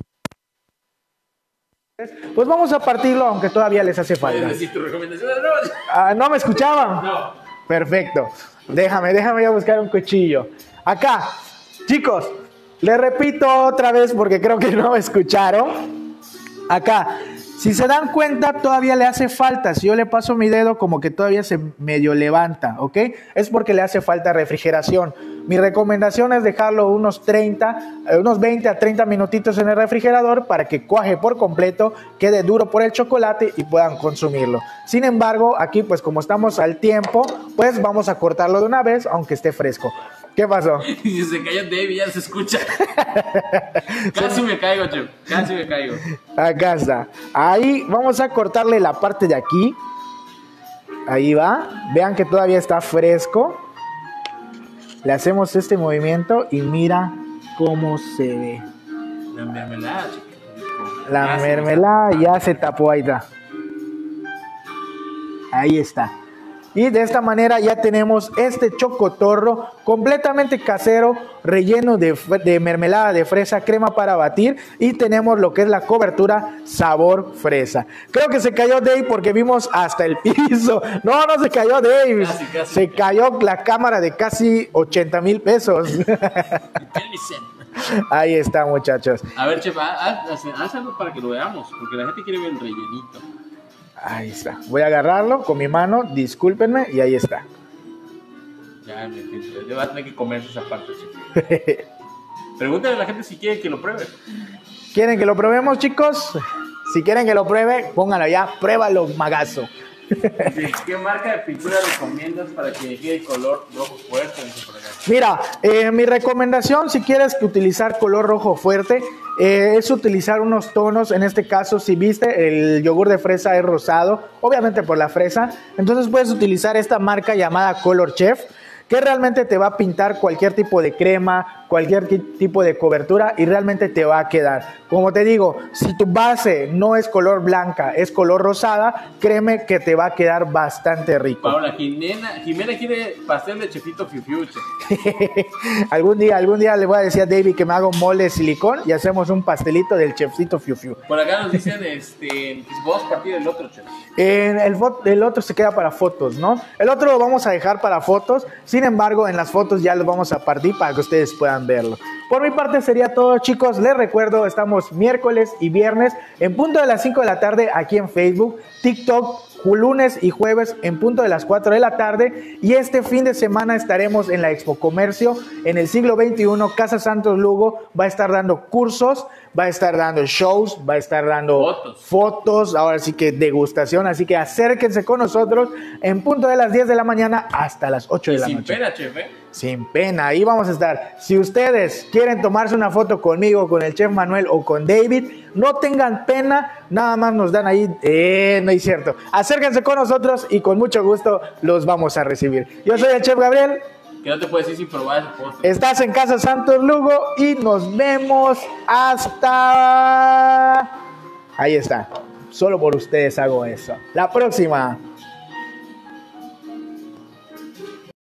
S1: pues vamos a partirlo, aunque todavía les hace falta.
S2: ¿Puedes decir tu recomendación?
S1: Ah, ¿no me escuchaban?
S2: No.
S1: Perfecto. Déjame, déjame ya buscar un cuchillo. Acá, chicos, les repito otra vez porque creo que no me escucharon. Acá, Si se dan cuenta, todavía le hace falta. Si yo le paso mi dedo, como que todavía se medio levanta, ¿ok? Es porque le hace falta refrigeración. Mi recomendación es dejarlo unos treinta, unos veinte a treinta minutitos en el refrigerador para que cuaje por completo, quede duro por el chocolate y puedan consumirlo. Sin embargo, aquí pues como estamos al tiempo, pues vamos a cortarlo de una vez, aunque esté fresco. ¿Qué pasó?
S2: Y se cayó David, ya se escucha. Casi me caigo, Chef. Casi me caigo.
S1: Acá está. Ahí vamos a cortarle la parte de aquí. Ahí va. Vean que todavía está fresco. Le hacemos este movimiento y mira cómo se ve.
S2: La mermelada, chico.
S1: La
S2: Ah, sí,
S1: mermelada ya se tapó, ahí está. Ahí está. Y de esta manera ya tenemos este chocotorro completamente casero, relleno de, de mermelada de fresa, crema para batir, y tenemos lo que es la cobertura sabor fresa. Creo que se cayó Dave porque vimos hasta el piso. No, no se cayó Dave.
S2: Casi, casi.
S1: Se cayó la cámara de casi ochenta mil pesos. Ahí está, muchachos.
S2: A ver, Chef, haz, haz, haz algo para que lo veamos, porque la gente quiere ver el rellenito.
S1: Ahí está. Voy a agarrarlo con mi mano, discúlpenme, y ahí está.
S2: Ya, me entiendo. Le va a tener que comerse esa parte, Chef. Pregúntale a la gente si quiere que lo pruebe.
S1: ¿Quieren que lo probemos, chicos? Si quieren que lo pruebe, pónganlo ya. Pruébalo, magazo.
S2: ¿Qué marca de pintura recomiendas para que quede el color rojo fuerte?
S1: Mira, eh, mi recomendación, si quieres utilizar color rojo fuerte, eh, es utilizar unos tonos. En este caso, si viste, el yogur de fresa es rosado, obviamente por la fresa. Entonces puedes utilizar esta marca llamada Color Chef, que realmente te va a pintar cualquier tipo de crema, cualquier tipo de cobertura, y realmente te va a quedar. Como te digo, si tu base no es color blanca, es color rosada, créeme que te va a quedar bastante rico.
S2: Paula, Jimena, Jimena quiere pastel de Chefito Fiu Fiu, Chef.
S1: algún día, algún día le voy a decir a David que me haga un molde de silicón y hacemos un pastelito del Chefcito Fiu Fiu.
S2: Por acá nos dicen, este, vos partir del otro, Chef.
S1: Eh, el, el otro se queda para fotos, ¿no? El otro lo vamos a dejar para fotos. Sin embargo, en las fotos ya lo vamos a partir para que ustedes puedan verlo. Por mi parte sería todo, chicos. Les recuerdo, estamos miércoles y viernes en punto de las cinco de la tarde aquí en Facebook, TikTok, lunes y jueves en punto de las cuatro de la tarde, y este fin de semana estaremos en la Expo Comercio en el siglo veintiuno. Casa Santos Lugo va a estar dando cursos, va a estar dando shows, va a estar dando
S2: fotos,
S1: fotos ahora sí que degustación, así que acérquense con nosotros en punto de las diez de la mañana hasta las ocho de la
S2: sin
S1: noche.
S2: Sin pena, Chef, ¿eh?
S1: Sin pena, ahí vamos a estar. Si ustedes quieren tomarse una foto conmigo, con el Chef Manuel o con David, no tengan pena, nada más nos dan ahí, eh, no es cierto. Acérquense con nosotros y con mucho gusto los vamos a recibir. Yo soy el Chef Gabriel.
S2: Que no te puedes ir sin probar ese postre.
S1: Estás en Casa Santos Lugo y nos vemos hasta... Ahí está. Solo por ustedes hago eso. La próxima.